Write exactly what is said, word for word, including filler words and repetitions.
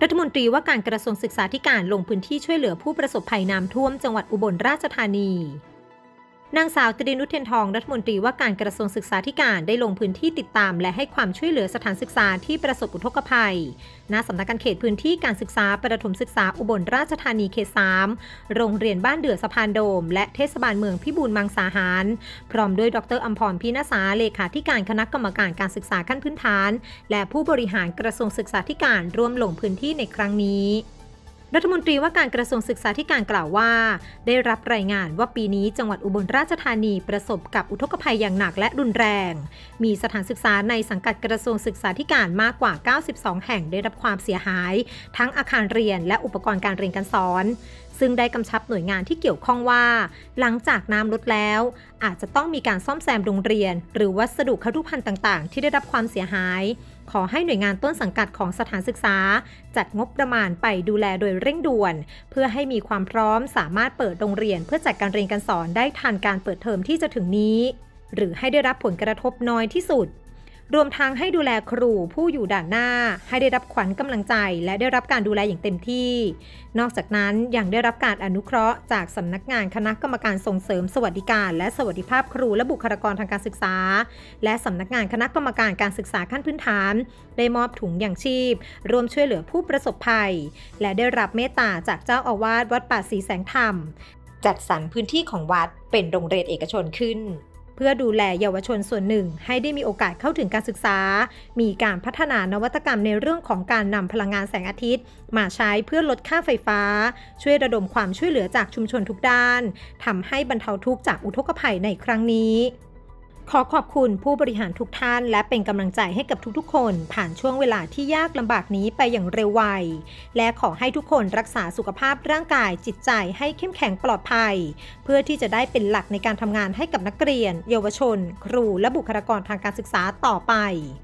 รัฐมนตรีว่าการกระทรวงศึกษาธิการลงพื้นที่ช่วยเหลือผู้ประสบภัยน้ำท่วมจังหวัดอุบลราชธานีนางสาวตรีนุชเทียนทองรัฐมนตรีว่าการกระทรวงศึกษาธิการได้ลงพื้นที่ติดตามและให้ความช่วยเหลือสถานศึกษาที่ประสบอุทกภัยณสำนักงานเขตพื้นที่การศึกษาประถมศึกษาอุบลราชธานีเขตสามโรงเรียนบ้านเดือสะพานโดมและเทศบาลเมืองพิบูลมังสาหารพร้อมด้วยดรอัมพรพินาศาเลขาธิการคณะกรรมการการศึกษาขั้นพื้นฐานและผู้บริหารกระทรวงศึกษาธิการร่วมลงพื้นที่ในครั้งนี้รัฐมนตรีว่าการกระทรวงศึกษาธิการกล่าวว่าได้รับรายงานว่าปีนี้จังหวัดอุบลราชธานีประสบกับอุทกภัยอย่างหนักและรุนแรงมีสถานศึกษาในสังกัดกระทรวงศึกษาธิการมากกว่าเก้าสิบสองแห่งได้รับความเสียหายทั้งอาคารเรียนและอุปกรณ์การเรียนการสอนซึ่งได้กำชับหน่วยงานที่เกี่ยวข้องว่าหลังจากน้ำลดแล้วอาจจะต้องมีการซ่อมแซมโรงเรียนหรือวัสดุครุภัณฑ์ต่างๆที่ได้รับความเสียหายขอให้หน่วยงานต้นสังกัดของสถานศึกษาจัดงบประมาณไปดูแลโดยเร่งด่วนเพื่อให้มีความพร้อมสามารถเปิดโรงเรียนเพื่อจัดการเรียนการสอนได้ทันการเปิดเทอมที่จะถึงนี้หรือให้ได้รับผลกระทบน้อยที่สุดรวมทั้งให้ดูแลครูผู้อยู่ด่านหน้าให้ได้รับขวัญกำลังใจและได้รับการดูแลอย่างเต็มที่นอกจากนั้นยังได้รับการอนุเคราะห์จากสำนักงานคณะกรรมการส่งเสริมสวัสดิการและสวัสดิภาพครูและบุคลากรทางการศึกษาและสำนักงานคณะกรรมการการศึกษาขั้นพื้นฐานได้มอบถุงยางชีพรวมช่วยเหลือผู้ประสบภัยและได้รับเมตตาจากเจ้าอาวาสวัดป่าศรีแสงธรรมจัดสรรพื้นที่ของวัดเป็นโรงเรียนเอกชนขึ้นเพื่อดูแลเยาวชนส่วนหนึ่งให้ได้มีโอกาสเข้าถึงการศึกษามีการพัฒนานวัตกรรมในเรื่องของการนำพลังงานแสงอาทิตย์มาใช้เพื่อลดค่าไฟฟ้าช่วยระดมความช่วยเหลือจากชุมชนทุกด้านทำให้บรรเทาทุกข์จากอุทกภัยในครั้งนี้ขอขอบคุณผู้บริหารทุกท่านและเป็นกำลังใจให้กับทุกๆคนผ่านช่วงเวลาที่ยากลำบากนี้ไปอย่างเร็วไวและขอให้ทุกคนรักษาสุขภาพร่างกายจิตใจให้เข้มแข็งปลอดภัยเพื่อที่จะได้เป็นหลักในการทำงานให้กับนักเรียนเยาวชนครูและบุคลากรทางการศึกษาต่อไป